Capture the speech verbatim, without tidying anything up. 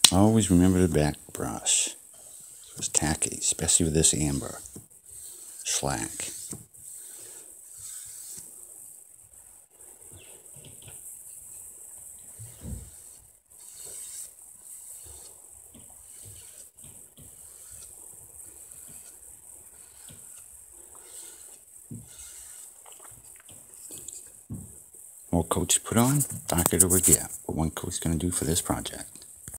Always remember the back brush. It's tacky, especially with this amber shellac. More coats to put on, darker to get. What one coat's going to do for this project.